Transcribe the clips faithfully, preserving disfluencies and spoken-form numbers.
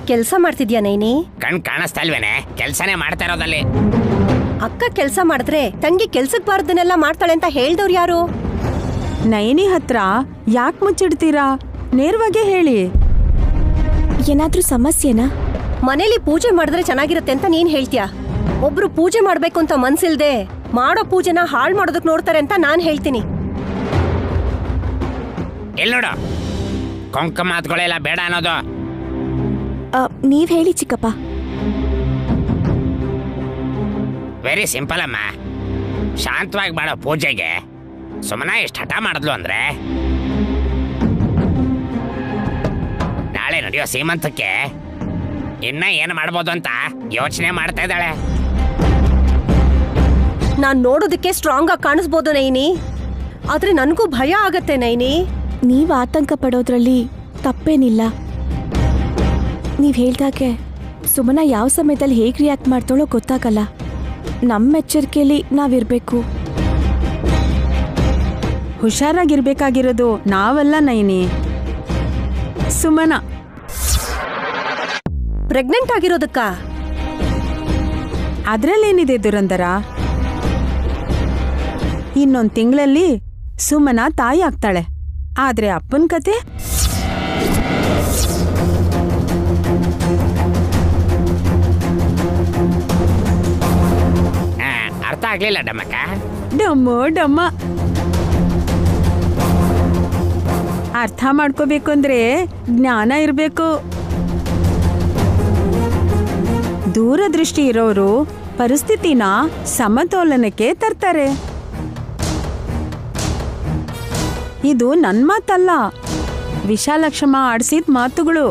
ಕೆಲ್ಸ ಮಾಡ್ತಿದ್ಯಾ ನೈನಿ? ಕಣ್ ಕಾಣಿಸ್ತಾ ಇಲ್ವೇನೆ? ಕೆಲ್ಸನೇ ಮಾಡ್ತಾ ಇರೋದಲ್ಲಿ. ಅಕ್ಕ ಕೆಲ್ಸ ಮಾಡಿದ್ರೆ ತಂಗಿ ಕೆಲ್ಸಕ್ ಬಾರ್ದನ್ನೆಲ್ಲ ಮಾಡ್ತಾಳೆ ಅಂತ ಹೇಳ್ದವ್ರು ಯಾರು? ನೈನಿ ಹತ್ರ ಯಾಕೆ ಮುಚ್ಚಿಡ್ತೀರಾ? ನೇರವಾಗೇ ಹೇಳಿ. ಏನಾದ್ರೂ ಸಮಸ್ಯೆನಾ? ಮನೇಲಿ ಪೂಜೆ ಮಾಡಿದ್ರೆ ಚೆನ್ನಾಗಿರುತ್ತೆ ಅಂತ ನೀನ್ ಹೇಳ್ತೀಯ. ಒಬ್ರು ಪೂಜೆ ಮಾಡ್ಬೇಕು ಅಂತ ಮನ್ಸಿಲ್ದೆ ಮಾಡೋ ಪೂಜೆನ ಹಾಳ್ ಮಾಡೋದಕ್ ನೋಡ್ತಾರೆ ಅಂತ ನಾನ್ ಹೇಳ್ತೀನಿ. ಎಲ್ ನೋಡು, ಕೊಂಕ ಮಾತುಗಳೆಲ್ಲ ಬೇಡ ಅನ್ನೋದು. ನೀವ್ ಹೇಳಿ ಚಿಕ್ಕಪ್ಪ. ವೆರಿ ಸಿಂಪಲ್ ಅಮ್ಮ. ಶಾಂತವಾಗಿ ಮಾಡೋ ಪೂಜೆಗೆ ಸುಮ್ಮನೆ ಎಷ್ಟು ಹಠ ಮಾಡಿದ್ಲು ಅಂದ್ರೆ, ನಾಳೆ ನಡೆಯೋ ಸೀಮಂತಕ್ಕೆ ಇನ್ನ ಏನು ಮಾಡ್ಬೋದು ಅಂತ ಯೋಚನೆ ಮಾಡ್ತಾ ಇದ್ದಾಳೆ. ನಾನ್ ನೋಡೋದಕ್ಕೆ ಸ್ಟ್ರಾಂಗ್ ಆಗಿ ಕಾಣಿಸ್ಬೋದು ನೈನಿ, ಆದ್ರೆ ನನ್ಗೂ ಭಯ ಆಗತ್ತೆ ನೈನಿ. ನೀವ್ ಆತಂಕ ಪಡೋದ್ರಲ್ಲಿ ತಪ್ಪೇನಿಲ್ಲ. ನೀವ್ ಹೇಳ್ದಾಗೆ ಸುಮನ ಯಾವ ಸಮಯದಲ್ಲಿ ಹೇಗ್ ರಿಯಾಕ್ಟ್ ಮಾಡ್ತಾಳೋ ಗೊತ್ತಾಗಲ್ಲ. ನಮ್ಮ ಎಚ್ಚರಿಕೆಯಲ್ಲಿ ನಾವಿರ್ಬೇಕು. ಹುಷಾರಾಗಿರ್ಬೇಕಾಗಿರೋದು ನಾವಲ್ಲ ನೈನಿ, ಸುಮನ. ಪ್ರೆಗ್ನೆಂಟ್ ಆಗಿರೋದಕ್ಕ? ಅದ್ರಲ್ಲೇನಿದೆ ದುರಂದರ? ಇನ್ನೊಂದ್ ತಿಂಗಳಲ್ಲಿ ಸುಮನ ತಾಯಿ ಆಗ್ತಾಳೆ. ಆದ್ರೆ ಅಪ್ಪನ್ ಕತೆ ಅರ್ಥ ಆಗ್ಲಿಲ್ಲ ಡಮ್ಮಕ್ಕ. ಡಮ್ಮ ಡಮ್ಮ ಅರ್ಥ ಮಾಡ್ಕೋಬೇಕು ಅಂದ್ರೆ ಜ್ಞಾನ ಇರ್ಬೇಕು. ದೂರದೃಷ್ಟಿ ಇರೋರು ಪರಿಸ್ಥಿತಿನ ಸಮತೋಲನಕ್ಕೆ ತರ್ತಾರೆ. ಇದು ನನ್ ಮಾತಲ್ಲ, ವಿಶಾಲಕ್ಷಮ್ಮ ಆಡ್ಸಿದ ಮಾತುಗಳು.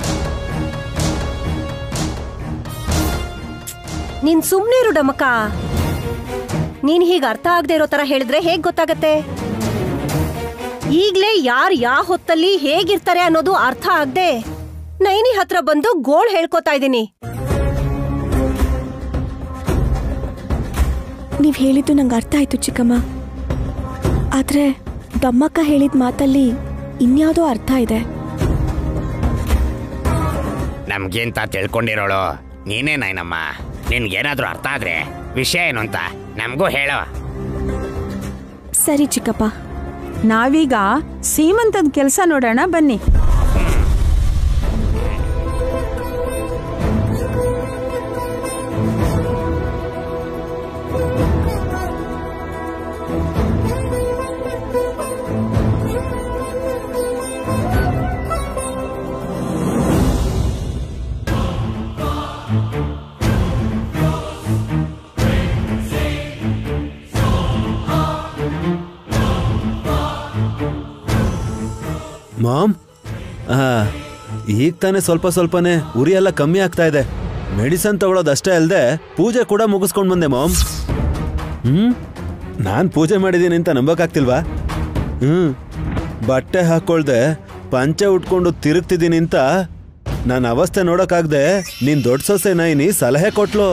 ನೀನ್ ಸುಮ್ನೆ ಇರು ಡಮಕ್ಕ. ನೀನ್ ಹೀಗ ಅರ್ಥ ಆಗದೆ ಇರೋ ತರ ಹೇಳಿದ್ರೆ ಹೇಗ್ ಗೊತ್ತಾಗತ್ತೆ? ಈಗ್ಲೇ ಯಾರ್ ಯಾವ ಹೊತ್ತಲ್ಲಿ ಹೇಗಿರ್ತಾರೆ ಅನ್ನೋದು ಅರ್ಥ ಆಗದೆ ನೈನಿ ಹತ್ರ ಬಂದು ಗೋಳ್ ಹೇಳ್ಕೊತಾ ಇದ್ದೀನಿ. ನೀವ್ ಹೇಳಿದ್ದು ನಂಗೆ ಅರ್ಥ ಆಯ್ತು ಚಿಕ್ಕಮ್ಮ. ಆದ್ರೆ ದಮ್ಮಕ್ಕ ಹೇಳಿದ ಮಾತಲ್ಲಿ ಇನ್ಯಾವುದೋ ಅರ್ಥ ಇದೆ. ನಮ್ಗಿಂತ ತಿಳ್ಕೊಂಡಿರೋಳು ನೀನೇ ನಾಯ್ನಮ್ಮ. ನಿನ್ಗೇನಾದ್ರೂ ಅರ್ಥ ಆದ್ರೆ ವಿಷಯ ಏನು ಅಂತ ನಮಗೂ ಹೇಳೋ. ಸರಿ ಚಿಕ್ಕಪ್ಪ. ನಾವೀಗ ಸೀಮಂತದ ಕೆಲಸ ನೋಡೋಣ ಬನ್ನಿ. ಮಾಮ್, ಈಗ ತಾನೇ ಸ್ವಲ್ಪ ಸ್ವಲ್ಪನೇ ಉರಿ ಎಲ್ಲ ಕಮ್ಮಿ ಆಗ್ತಾ ಇದೆ. ಮೆಡಿಸನ್ ತಗೊಳ್ಳೋದಷ್ಟೇ ಅಲ್ಲದೆ ಪೂಜೆ ಕೂಡ ಮುಗಿಸ್ಕೊಂಡು ಬಂದೆ ಮಾಮ್. ಹ್ಮ್ ನಾನು ಪೂಜೆ ಮಾಡಿದ್ದೀನಿ ಅಂತ ನಂಬಕ್ಕಾಗ್ತಿಲ್ವಾ? ಹ್ಮ್ ಬಟ್ಟೆ ಹಾಕೊಳ್ದೆ ಪಂಚೆ ಉಟ್ಕೊಂಡು ತಿರುಗ್ತಿದ್ದೀನಿ ಅಂತ ನನ್ನ ಅವಸ್ಥೆ ನೋಡೋಕ್ಕಾಗ್ದೆ ನಿನ್ ದೊಡ್ಡ ಸೊಸೆ ನೈನಿ ಸಲಹೆ ಕೊಟ್ಲು.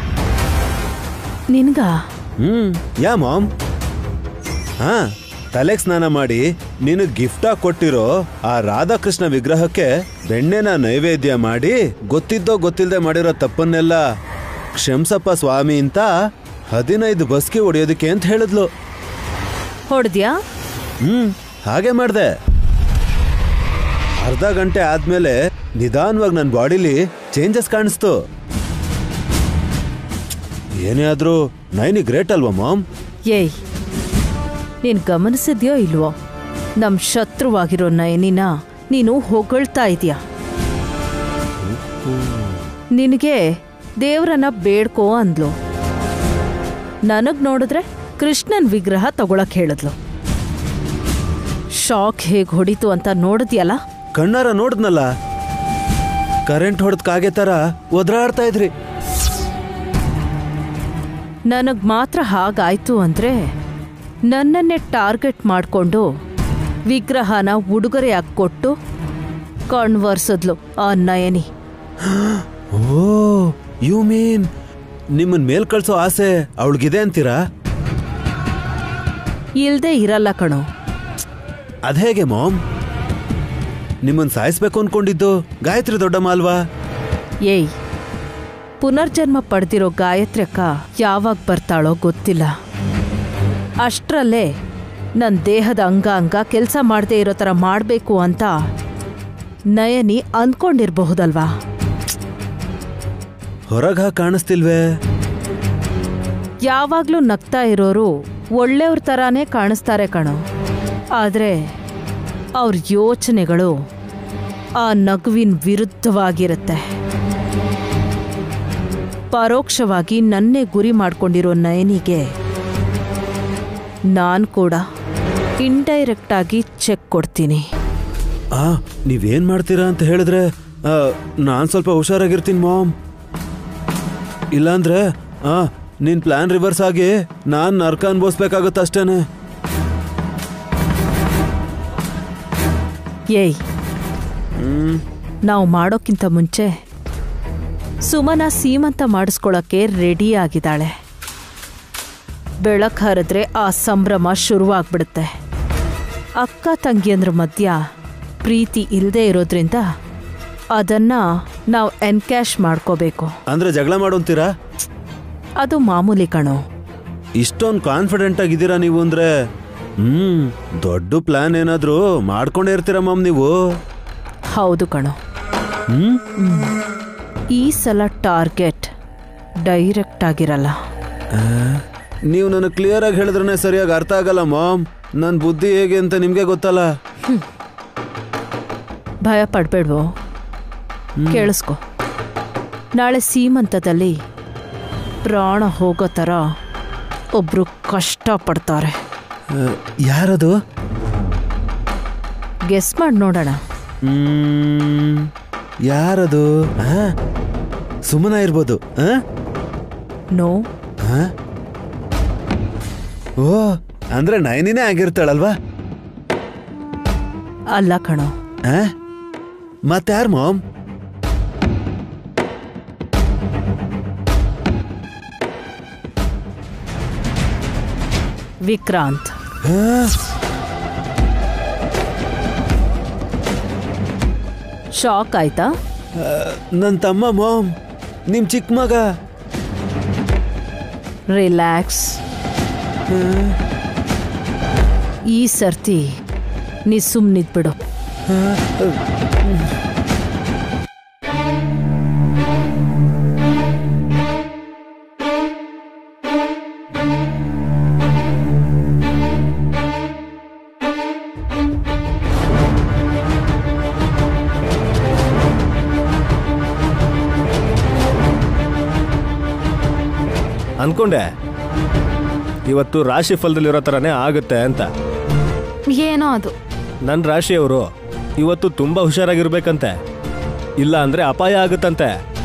ನಿನ್ಗ? Hmm yeah ma'am. ಹಾ, ತಲೆಗೆ ಸ್ನಾನ ಮಾಡಿ ನೀನು ಗಿಫ್ಟಾಗಿ ಕೊಟ್ಟಿರೋ ಆ ರಾಧಾಕೃಷ್ಣ ವಿಗ್ರಹಕ್ಕೆ ಬೆಣ್ಣೆನ ನೈವೇದ್ಯ ಮಾಡಿ ಗೊತ್ತಿದ್ದೋ ಗೊತ್ತಿಲ್ಲದೆ ಮಾಡಿರೋ ತಪ್ಪನ್ನೆಲ್ಲ ಕ್ಷಮಿಸಪ್ಪ ಸ್ವಾಮಿ ಅಂತ ಹದಿನೈದು ಬಸ್ಕಿ ಹೊಡೆಯೋದಕ್ಕೆ ಅಂತ ಹೇಳಿದ್ಲು. ಹೊಡೆದ್ಯಾ? ಹ್ಮ್ ಹಾಗೆ ಮಾಡ್ದೆ. ಅರ್ಧ ಗಂಟೆ ಆದ್ಮೇಲೆ ನಿಧಾನವಾಗಿ ನನ್ನ ಬಾಡಿಲಿ ಚೇಂಜಸ್ ಕಾಣಿಸ್ತು. ಏನೇ ಆದ್ರೂ ನೈನಿ ಗ್ರೇಟ್ ಅಲ್ವಾ ಮಾಮ್? ಏಯ್, ನೀನ್ ಗಮನಿಸಿದ್ಯೋ ಇಲ್ವೋ, ನಮ್ ಶತ್ರುವಾಗಿರೋ ನಯನಿನ ನೀನು ಹೊಗಳ್ತಾ ಇದೀಯ. ನಿನಗೆ ದೇವ್ರನ್ನ ಬೇಡ್ಕೋ ಅಂದ್ಲು. ನನಗ್ ನೋಡಿದ್ರೆ ಕೃಷ್ಣನ್ ವಿಗ್ರಹ ತಗೊಳಕ್ ಹೇಳಿದ್ಲು. ಶಾಕ್ ಹೇಗ್ ಹೊಡಿತು ಅಂತ ನೋಡಿದ್ಯಲ್ಲ? ಕಣ್ಣಾರ ನೋಡಿದ್ನಲ್ಲ, ಕರೆಂಟ್ ಹೊಡೆದ್ ಕಾಗೆ ತರ ಒದ್ರಾಡ್ತಾ ಇದ್ರಿ. ನನಗ್ ಮಾತ್ರ ಹಾಗಾಯ್ತು ಅಂದ್ರೆ ನನ್ನನ್ನೇ ಟಾರ್ಗೆಟ್ ಮಾಡ್ಕೊಂಡು ವಿಗ್ರಹನ ಉಡುಗೊರೆಯಾಗಿ ಕೊಟ್ಟು ಕಣ್ವರ್ಸದ್ಲು ಆ ನಯನಿ. ಓ, ಯು ಮೀನ್ ನಿಮ್ಮನ್ ಮೇಲ್ ಕಳ್ಸೋ ಆಸೆ ಅವಳಿಗಿದೆ ಅಂತೀರಾ? ಇಲ್ದೇ ಇರಲ್ಲ ಕಣೋ. ಅದ್ಹೇಗೆ ಮಾಮ್? ನಿಮ್ಮನ್ ಸಾಯಿಸ್ಬೇಕು ಅನ್ಕೊಂಡಿದ್ದು ಗಾಯತ್ರಿ ದೊಡ್ಡಮ್ಮ ಅಲ್ವಾ? ಏಯ್, ಪುನರ್ಜನ್ಮ ಪಡೆದಿರೋ ಗಾಯತ್ರಿ ಅಕ್ಕ ಯಾವಾಗ ಬರ್ತಾಳೋ ಗೊತ್ತಿಲ್ಲ. ಅಷ್ಟರಲ್ಲೇ ನನ್ನ ದೇಹದ ಅಂಗ ಅಂಗ ಕೆಲಸ ಮಾಡದೇ ಇರೋ ಥರ ಮಾಡಬೇಕು ಅಂತ ನಯನಿ ಅಂದ್ಕೊಂಡಿರಬಹುದಲ್ವಾ? ಹೊರಗ ಕಾಣಿಸ್ತಿಲ್ವೇ? ಯಾವಾಗಲೂ ನಗ್ತಾ ಇರೋರು ಒಳ್ಳೆಯವ್ರ ಥರಾನೇ ಕಾಣಿಸ್ತಾರೆ ಕಣೋ. ಆದರೆ ಅವ್ರ ಯೋಚನೆಗಳು ಆ ನಗುವಿನ ವಿರುದ್ಧವಾಗಿರುತ್ತೆ. ಪರೋಕ್ಷವಾಗಿ ನನ್ನೇ ಗುರಿ ಮಾಡ್ಕೊಂಡಿರೋ ನಯನಿಗೆ ನಾನು ಕೂಡ ಇಂಡೈರೆಕ್ಟಾಗಿ ಚೆಕ್ ಕೊಡ್ತೀನಿ. ಆ ನೀವೇನ್ ಮಾಡ್ತೀರಾ ಅಂತ ಹೇಳಿದ್ರೆ ನಾನು ಸ್ವಲ್ಪ ಹುಷಾರಾಗಿರ್ತೀನಿ ಮಾಮ್. ಇಲ್ಲಾಂದ್ರೆ ಆ ನಿನ್ ಪ್ಲಾನ್ ರಿವರ್ಸ್ ಆಗಿ ನಾನು ನರ್ಕ ಅನ್ಭವಿಸ್ಬೇಕಾಗತ್ತೆ ಅಷ್ಟೇನೆ. ಏಯ್, ನಾವು ಮಾಡೋಕ್ಕಿಂತ ಮುಂಚೆ ಸುಮನ ಸೀಮಂತ ಮಾಡಿಸ್ಕೊಳಕ್ಕೆ ರೆಡಿ ಆಗಿದ್ದಾಳೆ. ಬೆಳಕು ಹರಿದ್ರೆ ಆ ಸಂಭ್ರಮ ಶುರುವಾಗ್ಬಿಡುತ್ತೆ. ಅಕ್ಕ ತಂಗಿಯಂದ್ರ ಮಧ್ಯ ಪ್ರೀತಿ ಇಲ್ಲದೆ ಇರೋದ್ರಿಂದ ಅದನ್ನ ನಾವು ಎನ್ಕ್ಯಾಶ್ ಮಾಡ್ಕೋಬೇಕು. ಅಂದ್ರೆ ಜಗಳ ಮಾಡೋಂತೀರಾ? ಅದು ಮಾಮೂಲಿ ಕಣೋ. ಇಷ್ಟೊಂದು ಕಾನ್ಫಿಡೆಂಟ್ ಆಗಿದ್ದೀರಾ ನೀವು ಅಂದ್ರೆ ಹ್ಮ್ ದೊಡ್ಡ ಪ್ಲಾನ್ ಏನಾದ್ರೂ ಮಾಡ್ಕೊಂಡೇ ಇರ್ತೀರಾ ಮಾಮ್ ನೀವು. ಹೌದು ಕಣೋ. ಹ್ಮ್ ಈ ಸಲ ಟಾರ್ಗೆಟ್ ಡೈರೆಕ್ಟ್ ಆಗಿರಲ್ಲ. ನೀವು ನನಗೆ ಕ್ಲಿಯರ್ ಆಗಿ ಹೇಳಿದ್ರೆ ಸರಿಯಾಗಿ ಅರ್ಥ ಆಗಲ್ಲ ಮಾಮ್. ನನ್ನ ಬುದ್ಧಿ ಹೇಗೆ ಅಂತ ನಿಮ್ಗೆ ಗೊತ್ತಲ್ಲ. ಭಯ ಪಡ್ಬೇಡ್ವೋ. ಕೇಳಿಸ್ಕೊ, ನಾಳೆ ಸೀಮಂತದಲ್ಲಿ ಪ್ರಾಣ ಹೋಗೋ ಥರ ಒಬ್ರು ಕಷ್ಟಪಡ್ತಾರೆ. ಯಾರದು? ಗೆಸ್ ಮಾಡಿ ನೋಡೋಣ. ಹ್ಮ್ ಯಾರದು? ಸುಮನ ಇರ್ಬೋದು. ನೋ. ಓ ಅಂದ್ರೆ ನಯನಿನೇ ಆಗಿರ್ತಾಳಲ್ವಾ? ಅಲ್ಲ ಕಣೋ. ಮತ್ತಾರು ಮಾಮ್? ವಿಕ್ರಾಂತ್. ಶಾಕ್ ಆಯ್ತಾ? ನನ್ನ ತಮ್ಮ ಮಾಮ್, ನಿಮ್ ಚಿಕ್ಕ ಮಗ. ರಿಲ್ಯಾಕ್ಸ್. ಈ ಸರ್ತಿ ನೀ ಸುಮ್ಮನಿದ್ಬಿಡು. ಅನ್ಕೊಂಡೆ ಇವತ್ತು ರಾಶಿ ಫಲದಲ್ಲಿರೋ ಥರನೇ ಆಗುತ್ತೆ ಅಂತ. ಏನೋ ಅದು. ನನ್ನ ರಾಶಿಯವರು ಇವತ್ತು ತುಂಬ ಹುಷಾರಾಗಿರ್ಬೇಕಂತೆ, ಇಲ್ಲ ಅಂದರೆ ಅಪಾಯ ಆಗುತ್ತಂತೆ.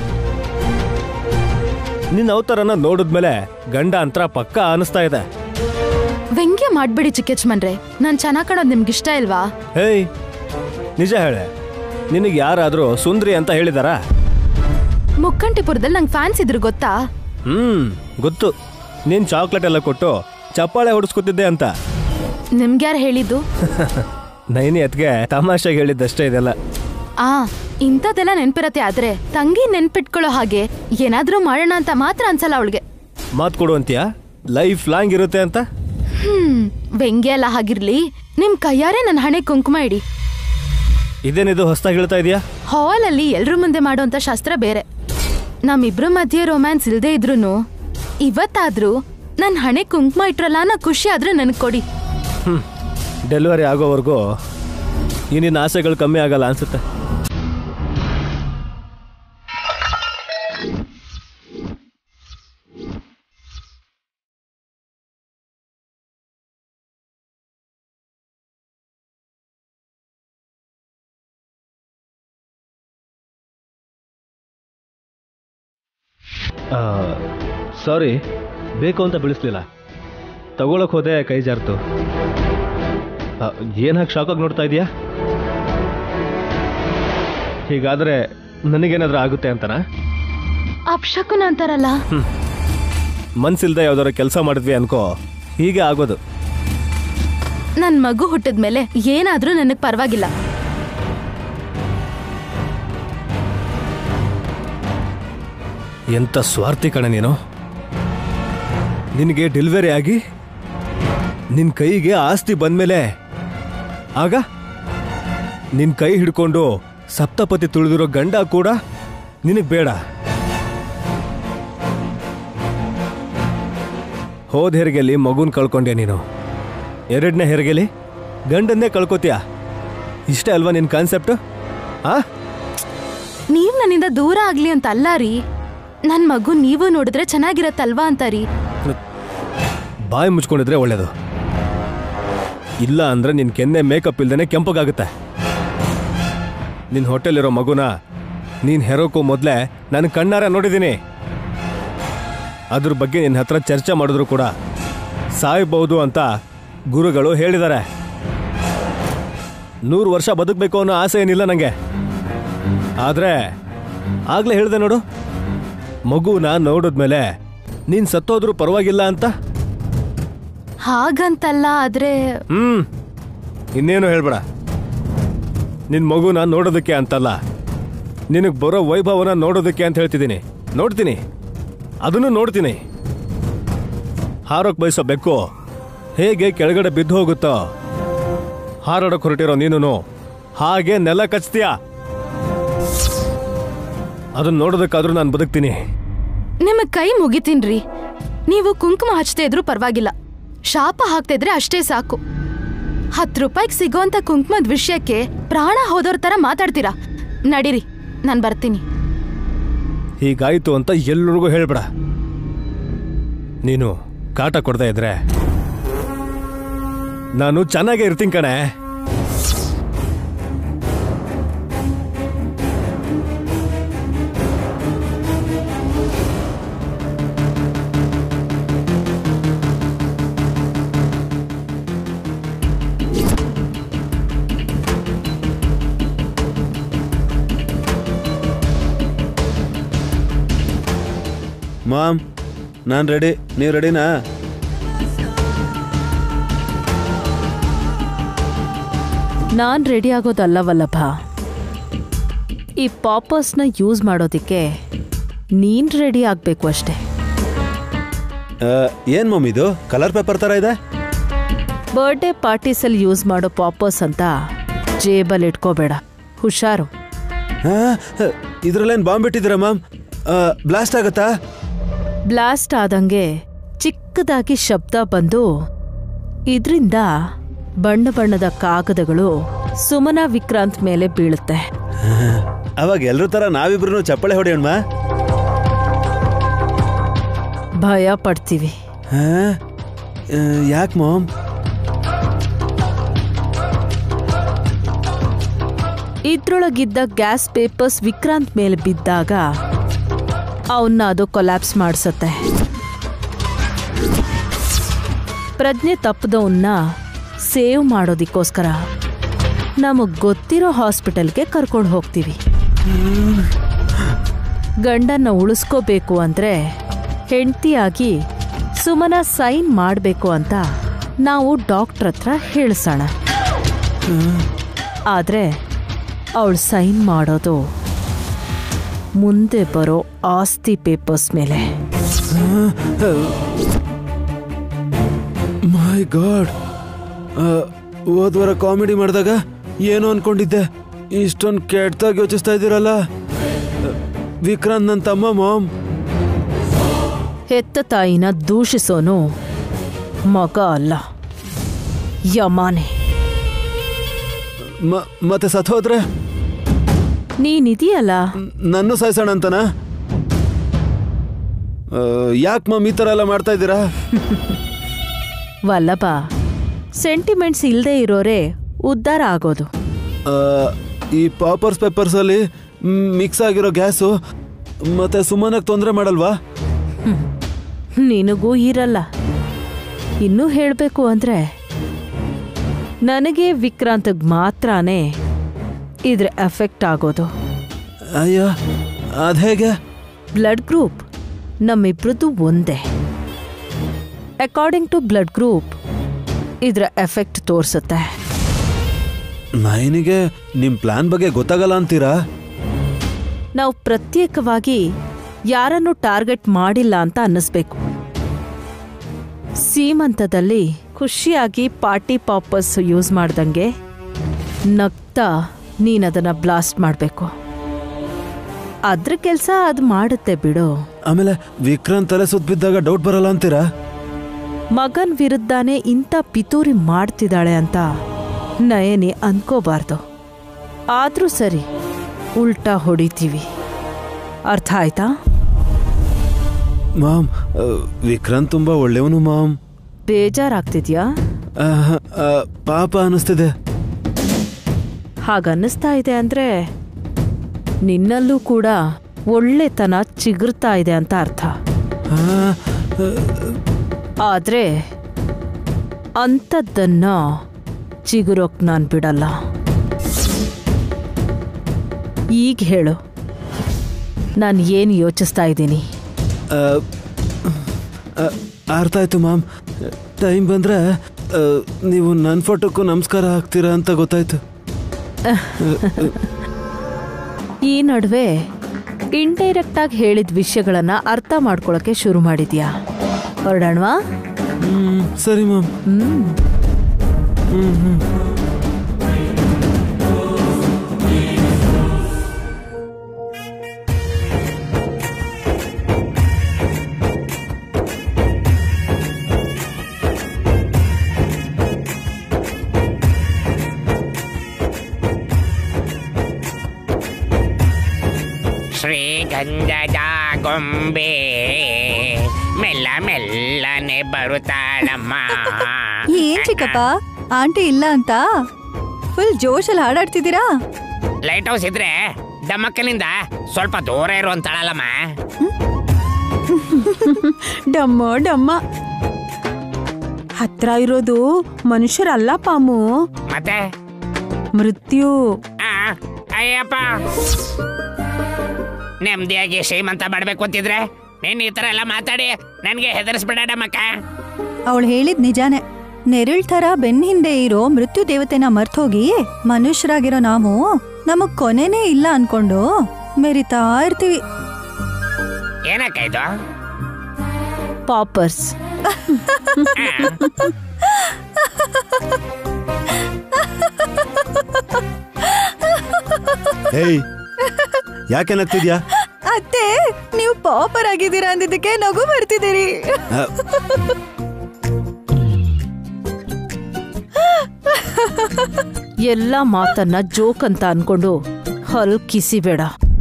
ನಿನ್ನ ಅವತಾರನ ನೋಡಿದ್ಮೇಲೆ ಗಂಡ ಅಂತರ ಪಕ್ಕ ಅನಿಸ್ತಾ ಇದೆ. ವ್ಯಂಗ್ಯ ಮಾಡ್ಬೇಡಿ ಚಿಕ್ಕಜ್ಮನ್ರೆ, ನಾನು ಚೆನ್ನಾಗಿ ಕಾಣೋದು ನಿಮ್ಗೆ ಇಷ್ಟ ಇಲ್ವಾ? ಹೇಯ್, ನಿಜ ಹೇಳೆ, ನಿನಗೆ ಯಾರಾದರೂ ಸುಂದ್ರಿ ಅಂತ ಹೇಳಿದಾರಾ? ಮುಕ್ಕಂಟಿಪುರದಲ್ಲಿ ನಂಗೆ ಫ್ಯಾನ್ಸ್ ಇದ್ರು ಗೊತ್ತಾ? ಹ್ಮ್ ಗೊತ್ತು. ನೀನು ಚಾಕ್ಲೇಟ್ ಎಲ್ಲ ಕೊಟ್ಟು ಚಪ್ಪಾಳೆ ಹೊಡಿಸ್ಕೊತಿದ್ದೆ ಅಂತ. ನಿಮ್ಗ್ಯಾರು ಹೇಳಿದ್ದು? ನೈನಿ ಅತ್ಗೆ ತಮಾಷೆಗೆ ಹೇಳಿದ್ದಷ್ಟೇ ಇದೆಲ್ಲ. ಆ ಇಂಥದ್ದೆಲ್ಲ ನೆನ್ಪಿರತ್ತೆ, ಆದ್ರೆ ತಂಗಿ ನೆನ್ಪಿಟ್ಕೊಳ್ಳೋ ಹಾಗೆ ಏನಾದ್ರೂ ಮಾಡೋಣ ಅಂತ ಮಾತ್ರ ಅನ್ಸಲ್ಲ ಅವಳಿಗೆ. ಮಾತು ಕೊಡು ಅಂತೀಯಾ? ಲೈಫ್ ಲಾಂಗ್ ಇರುತ್ತೆ ಅಂತ. ಹ್ಮ್ ವ್ಯಂಗ್ಯ ಎಲ್ಲ ಹಾಗಿರ್ಲಿ, ನಿಮ್ ಕೈಯಾರೆ ನನ್ನ ಹಣೆ ಕುಂಕುಮ ಇಡಿ. ಇದೇನಿದು ಹೊಸದಾಗಿ ಹೇಳ್ತಾ ಇದೆಯಾ? ಹಾಲಲ್ಲಿ ಎಲ್ರ ಮುಂದೆ ಮಾಡುವಂತ ಶಾಸ್ತ್ರ ಬೇರೆ. ನಮ್ಮಿಬ್ರು ಮಧ್ಯೆ ರೊಮ್ಯಾನ್ಸ್ ಇಲ್ದೇ ಇದ್ರೂನು ಇವತ್ತಾದ್ರೂ ನನ್ನ ಹಣೆ ಕುಂಕುಮ ಇಟ್ರಲ್ಲ ನಾ ಖುಷಿ ಆದ್ರೆ ನನಗೆ ಕೊಡಿ. ಹ್ಮ್ ಡೆಲಿವರಿ ಆಗೋವರೆಗೂ ಈ ನಿನ್ನ ಆಸೆಗಳು ಕಮ್ಮಿ ಆಗಲ್ಲ ಅನ್ಸುತ್ತೆ. ಸಾರಿ, ಬೇಕು ಅಂತ ಬಿಡಿಸ್ಲಿಲ್ಲ. ತಗೊಳಕ್ ಹೋದೆ, ಕೈ ಜಾರ್ತು. ಏನ್ ಹಾಕಿ ಶಾಕಾಗಿ ನೋಡ್ತಾ ಇದೀಯಾ? ಹೀಗಾದ್ರೆ ನನಗೇನಾದ್ರೂ ಆಗುತ್ತೆ ಅಂತನಾ? ಅಪ್ಶಕುನ ಅಂತಾರಲ್ಲ. ಮನ್ಸಿಲ್ದೆ ಯಾವ್ದಾರ ಕೆಲಸ ಮಾಡಿದ್ವಿ ಅನ್ಕೋ, ಹೀಗೆ ಆಗೋದು. ನನ್ ಮಗು ಹುಟ್ಟಿದ್ಮೇಲೆ ಏನಾದ್ರೂ ನನಗ್ ಪರವಾಗಿಲ್ಲ. ಎಂಥ ಸ್ವಾರ್ಥಿ ಕಣ ನೀನು. ನಿನಗೆ ಡೆಲಿವರಿ ಆಗಿ ನಿನ್ನ ಕೈಗೆ ಆಸ್ತಿ ಬಂದ್ಮೇಲೆ ಆಗ ನಿನ್ನ ಕೈ ಹಿಡ್ಕೊಂಡು ಸಪ್ತಪತಿ ತುಳಿದಿರೋ ಗಂಡ ಕೂಡ ನಿನಗೆ ಬೇಡ. ಹೋದ ಹೆರಿಗೆಲಿ ಮಗುನ್ ಕಳ್ಕೊಂಡೆ ನೀನು, ಎರಡನೇ ಹೆರಿಗೆಲಿ ಗಂಡನ್ನೇ ಕಳ್ಕೊತೀಯ. ಇಷ್ಟೇ ಅಲ್ವಾ ನಿನ್ನ ಕಾನ್ಸೆಪ್ಟ್? ಆ ನೀವ್ ನನ್ನಿಂದ ದೂರ ಆಗ್ಲಿ ಅಂತ ಅಲ್ಲ ರೀ, ನನ್ ಮಗು ನೀವು ನೋಡಿದ್ರೆ ಚೆನ್ನಾಗಿರತ್ತಲ್ವಾ ಅಂತ ರೀ. ಬಾಯಿ ಮುಚ್ಕೊಂಡಿದ್ರೆ ಒಳ್ಳೇದು. ಇಲ್ಲ ಅಂದ್ರೆ ನಿನ್ ಕೆನ್ನೆ ಮೇಕಪ್ ಇಲ್ದೇನೆ ಕೆಂಪಗಾಗುತ್ತೆ. ನಿನ್ ಹೋಟೆಲಿರೋ ಮಗುನ ನೀನ್ ಹೆರೋಕ್ಕೂ ಮೊದಲೇ ನಾನು ಕಣ್ಣಾರ ನೋಡಿದ್ದೀನಿ. ಅದ್ರ ಬಗ್ಗೆ ನಿನ್ನ ಹತ್ರ ಚರ್ಚೆ ಮಾಡಿದ್ರು ಕೂಡ ಸಾಯ್ಬಹುದು ಅಂತ ಗುರುಗಳು ಹೇಳಿದ್ದಾರೆ. ನೂರು ವರ್ಷ ಬದುಕಬೇಕು ಅನ್ನೋ ಆಸೆ ಏನಿಲ್ಲ ನನಗೆ. ಆದರೆ ಆಗ್ಲೇ ಹೇಳಿದೆ ನೋಡು, ಮಗುನ ನೋಡಿದ್ಮೇಲೆ ನೀನ್ ಸತ್ತೋದ್ರೂ ಪರವಾಗಿಲ್ಲ ಅಂತ. ಹಾಗಂತಲ್ಲ, ಆದ್ರೆ ಹ್ಮ್ ಇನ್ನೇನು ಹೇಳ್ಬೇಡ. ನಿನ್ ಮಗುನ ನೋಡೋದಕ್ಕೆ ಅಂತಲ್ಲ, ನಿನಗೆ ಬರೋ ವೈಭವನ ನೋಡೋದಕ್ಕೆ ಅಂತ ಹೇಳ್ತಿದ್ದೀನಿ. ನೋಡ್ತೀನಿ, ಅದನ್ನು ನೋಡ್ತೀನಿ. ಹಾರೋಕ್ ಬಯಸೋ ಬೆಕ್ಕು ಹೇಗೆ ಕೆಳಗಡೆ ಬಿದ್ದು ಹೋಗುತ್ತೋ, ಹಾರಾಡೋಕ್ ಹೊರಟಿರೋ ನೀನು ಹಾಗೆ ನೆಲ ಕಚ್ತೀಯ. ಅದನ್ನ ನೋಡೋದಕ್ಕಾದ್ರೂ ನಾನು ಬದುಕ್ತೀನಿ. ನಿಮಗ್ ಕೈ ಮುಗಿತೀನ್ರಿ. ನೀವು ಕುಂಕುಮ ಹಚ್ತಾ ಇದ್ರು ಪರವಾಗಿಲ್ಲ, ಶಾಪ ಹಾಕ್ತಾ ಇದ್ರೆ ಅಷ್ಟೇ ಸಾಕು. ಹತ್ತು ರೂಪಾಯಿಗೆ ಸಿಗೋಂತ ಕುಂಕುಮದ ವಿಷಯಕ್ಕೆ ಪ್ರಾಣ ಹೋದೋರ್ ತರ ಮಾತಾಡ್ತೀರಾ. ನಡೀರಿ, ನಾನು ಬರ್ತೀನಿ. ಹೀಗಾಯ್ತು ಅಂತ ಎಲ್ಲರಿಗೂ ಹೇಳ್ಬೇಡ. ನೀನು ಕಾಟ ಕೊಡ್ತಾ ಇದ್ರೆ ನಾನು ಚೆನ್ನಾಗೇ ಇರ್ತೀನಿ ಕಣೆ. ಮಾಮ್, ನಾನು ರೆಡಿ. ನೀವು ರೆಡಿನಾ? ನಾನ್ ರೆಡಿ ಆಗೋದಲ್ಲ ವಲ್ಲಭ. ಈ ಪಾಪರ್ಸ್ನ ಯೂಸ್ ಮಾಡೋದಿಕ್ಕೆ ನೀನ್ ರೆಡಿ ಆಗ್ಬೇಕು ಅಷ್ಟೇ. ಏನು ಮಮ್ ಇದು ಕಲರ್ ಪೇಪರ್ ಥರ ಇದೆ? ಬರ್ಡೇ ಪಾರ್ಟೀಸಲ್ಲಿ ಯೂಸ್ ಮಾಡೋ ಪಾಪರ್ಸ್ ಅಂತ ಜೇಬಲ್ಲಿ ಇಟ್ಕೋಬೇಡ, ಹುಷಾರು. ಇದ್ರಲ್ಲೇನು ಬಾಂಬ್ ಬಿಟ್ಟಿದ್ದೀರಾ ಮ್ಯಾಮ್? ಬ್ಲಾಸ್ಟ್ ಆಗತ್ತಾ? ಬ್ಲಾಸ್ಟ್ ಆದಂಗೆ ಚಿಕ್ಕದಾಗಿ ಶಬ್ದ ಬಂದು ಇದರಿಂದ ಬಣ್ಣ ಬಣ್ಣದ ಕಾಗದಗಳು ಸುಮನಾ ವಿಕ್ರಾಂತ್ ಮೇಲೆ ಬೀಳುತ್ತೆ. ಅವಾಗ ಎಲ್ರ ತರ ನಾವಿಬ್ರು ಚಪ್ಪಳೆ ಹೊಡೆಯೋಣ. ಭಯ ಪಡ್ತೀವಿ. ಯಾಕೆ ಮಾಮ್? ಇದ್ರೊಳಗಿದ್ದ ಗ್ಯಾಸ್ ಪೇಪರ್ಸ್ ವಿಕ್ರಾಂತ್ ಮೇಲೆ ಬಿದ್ದಾಗ ಅವನ್ನ ಅದು ಕೊಲ್ಯಾಪ್ಸ್ ಮಾಡಿಸುತ್ತೆ. ಪ್ರಜ್ಞೆ ತಪ್ಪದವನ್ನ ಸೇವ್ ಮಾಡೋದಿಕ್ಕೋಸ್ಕರ ನಮಗ್ ಗೊತ್ತಿರೋ ಹಾಸ್ಪಿಟಲ್ಗೆ ಕರ್ಕೊಂಡು ಹೋಗ್ತೀವಿ. ಗಂಡನ್ನ ಉಳಿಸ್ಕೋಬೇಕು ಅಂದ್ರೆ ಹೆಂಡತಿಯಾಗಿ ಸುಮನ ಸೈನ್ ಮಾಡಬೇಕು ಅಂತ ನಾವು ಡಾಕ್ಟರ್ ಹತ್ರ ಹೇಳಿಸೋಣ. ಆದ್ರೆ ಅವಳು ಸೈನ್ ಮಾಡೋದು ಮುಂದೆ ಬರೋ ಆಸ್ತಿ ಪೇಪರ್ಸ್ ಮೇಲೆ. ಮೈ ಗಾಡ್, ಹೋದ್ವಾರ ಕಾಮಿಡಿ ಮಾಡಿದಾಗ ಏನು ಅನ್ಕೊಂಡಿದ್ದೆ, ಇಷ್ಟೊಂದು ಕೆಟ್ಟದಾಗಿ ಯೋಚಿಸ್ತಾ ಇದ್ದೀರಲ್ಲ. ವಿಕ್ರಾಂತ್ ನನ್ನ ತಮ್ಮ ಮಾಮ್. ಹೆತ್ತ ತಾಯಿನ ದೂಷಿಸೋನು ಮಗ ಅಲ್ಲ, ಯಮಾನೆ. ಮತ್ತೆ ಸತ್ತೋದ್ರೆ ನೀನಿದೆಯಲ್ಲ, ನನ್ನ ಸಾಯ್ಸೋಣ ಅಂತನಾ? ಯಾಕೆ ಮಮ್ ಈ ಥರ ಎಲ್ಲ ಮಾಡ್ತಾ ಇದ್ದೀರಾ? ವಲ್ಲಭ, ಸೆಂಟಿಮೆಂಟ್ಸ್ ಇಲ್ಲದೆ ಇರೋರೇ ಉದ್ಧಾರ ಆಗೋದು. ಈ ಪಾಪರ್ಸ್ ಪೇಪರ್ಸಲ್ಲಿ ಮಿಕ್ಸ್ ಆಗಿರೋ ಗ್ಯಾಸು ಮತ್ತೆ ಸುಮ್ಮನಾಗಿ ತೊಂದರೆ ಮಾಡಲ್ವಾ? ನಿನಗೂ ಇರಲ್ಲ. ಇನ್ನೂ ಹೇಳಬೇಕು ಅಂದ್ರೆ ನನಗೆ ವಿಕ್ರಾಂತ್ಗೆ ಮಾತ್ರನೇ ಇದ್ರ ಎಫೆಕ್ಟ್ ಆಗೋದು. ಅಯ್ಯೋ, ಅದು ಹೇಗೆ? ಬ್ಲಡ್ ಗ್ರೂಪ್ ನಮ್ಮಿಬ್ರದ್ದು ಒಂದೇ. ಅಕಾರ್ಡಿಂಗ್ ಟು ಬ್ಲಡ್ ಗ್ರೂಪ್ ಇದ್ರ ಎಫೆಕ್ಟ್ ತೋರಿಸುತ್ತೆ. ನೈನಿಗೆ ನಿಮ್ಮ ಪ್ಲಾನ್ ಬಗ್ಗೆ ಗೊತ್ತಾಗಲ್ಲ ಅಂತೀರಾ? ನಾವು ಪ್ರತ್ಯೇಕವಾಗಿ ಯಾರನ್ನು ಟಾರ್ಗೆಟ್ ಮಾಡಿಲ್ಲ ಅಂತ ಅನ್ನಿಸ್ಬೇಕು. ಸೀಮಂತದಲ್ಲಿ ಖುಷಿಯಾಗಿ ಪಾರ್ಟಿ ಪಾಪರ್ಸ್ ಯೂಸ್ ಮಾಡ್ದಂಗೆ ನಗ್ತಾ ನೀನದನ್ನ ಬ್ಲಾಸ್ಟ್ ಮಾಡಬೇಕು. ಅದ್ರ ಕೆಲ್ಸ ಅದು ಮಾಡುತ್ತೆ ಬಿಡು. ಆಮೇಲೆ ವಿಕ್ರಾಂತ್ ತಲೆ ಸುತ್ತ ಬಿದ್ದಾಗ ಡೌಟ್ ಬರಲ್ಲ ಅಂತೀರಾ? ಮಗನ್ ವಿರುದ್ಧನೇ ಇಂಥ ಪಿತೂರಿ ಮಾಡ್ತಿದ್ದಾಳೆ ಅಂತ ನಯನಿ ಅನ್ಕೋಬಾರ್ದು. ಆದ್ರೂ ಸರಿ, ಉಲ್ಟಾ ಹೊಡಿತೀವಿ. ಅರ್ಥ ಆಯ್ತಾ? ಮಾಮ್, ವಿಕ್ರಾಂತ್ ತುಂಬಾ ಒಳ್ಳೆಯವನು ಮಾಮ್. ಬೇಜಾರಾಗ್ತಿದ್ಯಾ? ಪಾಪ ಅನಿಸ್ತಿದೆ. ಹಾಗನ್ನಿಸ್ತಾ ಇದೆ ಅಂದ್ರೆ ನಿನ್ನಲ್ಲೂ ಕೂಡ ಒಳ್ಳೆತನ ಚಿಗುರ್ತಾ ಇದೆ ಅಂತ ಅರ್ಥ. ಆದ್ರೆ ಅಂಥದ್ದನ್ನ ಚಿಗುರೋಕ್ ನಾನು ಬಿಡಲ್ಲ. ಈಗ ಹೇಳು, ನಾನು ಏನು ಯೋಚಿಸ್ತಾ ಇದ್ದೀನಿ? ಅರ್ಥ ಆಯ್ತು ಮಾಮ್. ಟೈಮ್ ಬಂದ್ರೆ ನೀವು ನನ್ನ ಫೋಟೋಕ್ಕೂ ನಮಸ್ಕಾರ ಹಾಕ್ತೀರಾ ಅಂತ ಗೊತ್ತಾಯ್ತು. ಈ ನಡುವೆ ಇಂಡೈರೆಕ್ಟ್ ಆಗಿ ಹೇಳಿದ ವಿಷಯಗಳನ್ನ ಅರ್ಥ ಮಾಡ್ಕೊಳಕ್ಕೆ ಶುರು ಮಾಡಿದ್ಯಾ? ಹೊರಡೋಣವಾ? ಹ್ಮ್, ಸರಿ ಮಾಮ್. ಹ್ಮ್ ಹ್ಮ್ ಹ್ಮ್ ಶ್ರೀಗಂಧದ ಗೊಂಬೆ ಮೆಲ್ಲ ಮೆಲ್ಲನೆ ಬರುತ್ತಾಳಮ್ಮ. ಏನ್ ಚಿಕ್ಕಪ್ಪ, ಆಂಟಿ ಇಲ್ಲ ಅಂತ ಫುಲ್ ಜೋಶಲ್ಲಿ ಹಾಡಾಡ್ತಿದ್ದೀರಾ? ಲೈಟ್ ಹೌಸ್ ಇದ್ರೆ ಡಮ್ಮಕ್ಕನಿಂದ ಸ್ವಲ್ಪ ದೂರ ಇರುವಂತಾಳಲ್ಲಮ್ಮ. ಡಮ್ಮ ಡಮ್ಮ ಹತ್ರ ಇರೋದು ಮನುಷ್ಯರಲ್ಲ ಪಾಮು, ಮತ್ತೆ ಮೃತ್ಯು. ಆ, ಅಯ್ಯಪ್ಪ, ನೆಮ್ಮದಿಯಾಗಿ ಶ್ರೀಮಂತ ಮಾಡ್ಬೇಕು ಅಂತಿದ್ರೆ ನೀನ್ ಈ ತರ ಎಲ್ಲ ಮಾತಾಡಿ ನನ್ಗೆ ಹೆದರ್ಸ್ಬಿಡ ಡಮ್ಮಕ್ಕ. ಅವಳು ಹೇಳಿದ್ ನಿಜಾನೇ. ನೆರಳ್ ತರ ಬೆನ್ ಹಿಂದೆ ಇರೋ ಮೃತ್ಯು ದೇವತೆನ ಮರ್ತೋಗಿ ಮನುಷ್ಯರಾಗಿರೋ ನಾವು ನಮಗ್ ಕೊನೆನೇ ಇಲ್ಲ ಅನ್ಕೊಂಡು ಮೆರಿತಾ ಇರ್ತೀವಿ. ಏನಕ್ಕ ಇದು? ಪಾಪರ್ಸ್. ಹೇಯ್, ಯಾಕೆ ನಗ್ತಿದ್ಯಾ? ಅತ್ತೆ, ನೀವು ಪಾಪರ್ ಆಗಿದ್ದೀರಾ ಅಂದಿದ್ದಕ್ಕೆ ನಗು ಬರ್ತಿದ್ದೀರಿ. ಎಲ್ಲ ಮಾತನ್ನ ಜೋಕ್ ಅಂತ ಅನ್ಕೊಂಡು ಹಲ್ ಕಿಸಿಬೇಡ.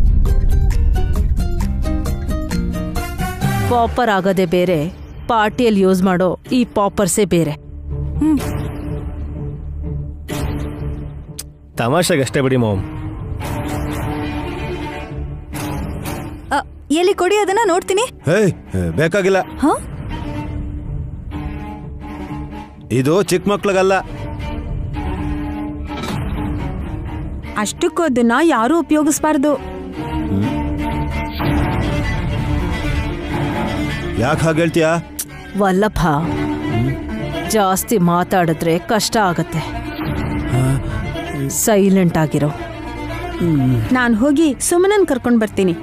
ಪಾಪರ್ ಆಗದೆ ಬೇರೆ, ಪಾರ್ಟಿಯಲ್ಲಿ ಯೂಸ್ ಮಾಡೋ ಈ ಪಾಪರ್ಸೇ ಬೇರೆ. ತಮಾಷೆಗಷ್ಟೇ ಬಿಡಿ ಮಾಮ್. ಅ, ಎಲ್ಲಿ ಕೊಡಿ, ಅದನ್ನ ನೋಡ್ತೀನಿ. ಹೇಯ್, ಬೇಕಾಗಿಲ್ಲ. ಹ? ಇದು ಚಿಕ್ಕ ಮಕ್ಳಿಗಲ್ಲ. ಅಷ್ಟಕ್ಕೂ ಅದನ್ನ ಯಾರೂ ಉಪಯೋಗಿಸ್ಬಾರ್ದು. ಯಾಕೆ ಹಾಗೆ ಹೇಳ್ತೀಯಾ? ವಲ್ಲಭ, ಜಾಸ್ತಿ ಮಾತಾಡಿದ್ರೆ ಕಷ್ಟ ಆಗತ್ತೆ. ಸೈಲೆಂಟ್ ಆಗಿರೋ. ನಾನು ಹೋಗಿ ಸುಮ್ಮನನ್ ಕರ್ಕೊಂಡ್ ಬರ್ತೀನಿ.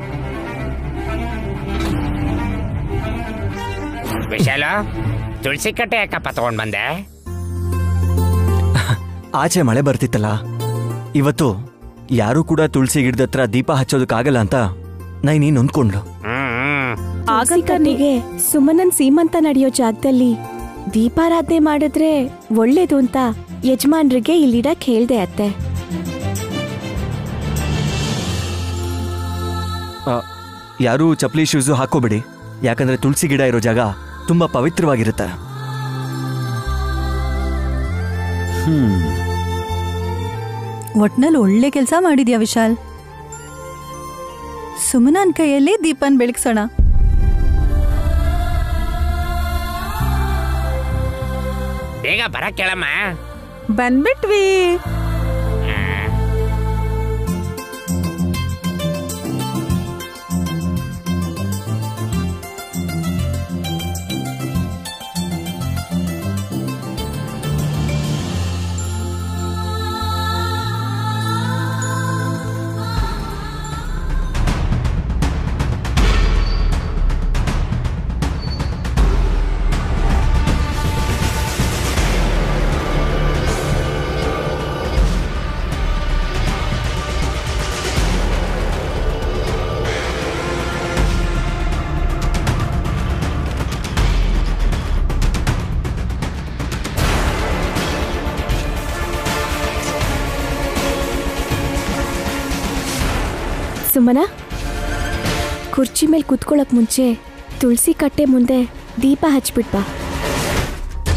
ವಿಶಾಲ, ತುಳಸಿ ಕಟ್ಟೆ ಯಾಕಪ್ಪ ತಗೊಂಡ್ ಬಂದೆ? ಆಚೆ ಮಳೆ ಬರ್ತಿತ್ತಲ್ಲ, ಇವತ್ತು ಯಾರು ಕೂಡ ತುಳಸಿ ಗಿಡದ ಹತ್ರ ದೀಪ ಹಚ್ಚೋದಕ್ಕಾಗಲ್ಲ ಅಂತ ನೈನಿ ನೊಂದ್ಕೊಂಡ್ಲು. ಆಗಂತನಿಗೆ ಸುಮನನ್ ಸೀಮಂತ ನಡೆಯೋ ಜಾಗದಲ್ಲಿ ದೀಪಾರಾಧನೆ ಮಾಡಿದ್ರೆ ಒಳ್ಳೇದು ಅಂತ ಯಜಮಾನ್ರಿಗೆ ಇಲ್ಲಿಡಕ್ ಹೇಳ್ದೆ ಅತ್ತೆ. ಯಾರೂ ಚಪ್ಪಲಿ ಶೂಸು ಹಾಕೋಬಿಡಿ, ಯಾಕಂದ್ರೆ ತುಳಸಿ ಗಿಡ ಇರೋ ಜಾಗ ತುಂಬಾ ಪವಿತ್ರವಾಗಿರುತ್ತೆ. ಒಟ್ನಲ್ಲಿ ಒಳ್ಳೆ ಕೆಲಸ ಮಾಡಿದ್ಯಾ ವಿಶಾಲ್. ಸುಮನನ್ ಕೈಯಲ್ಲಿ ದೀಪನ್ ಬೆಳಗ್ಸೋಣ. ಬೇಗ ಬರ ಕೇಳಮ್ಮ. ಬಂದ್ಬಿಟ್ವಿ. ಸುಮನ ಕುರ್ಚಿ ಮೇಲೆ ಕುತ್ಕೊಳ್ಳೋಕ್ ಮುಂಚೆ ತುಳಸಿ ಕಟ್ಟೆ ಮುಂದೆ ದೀಪ ಹಚ್ಬಿಟ್ಬಾ.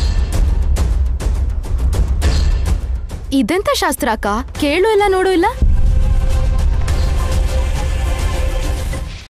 ಇದೆಂತ ಶಾಸ್ತ್ರ ಅಕ್ಕ? ಕೇಳು ಇಲ್ಲ ನೋಡು ಇಲ್ಲ.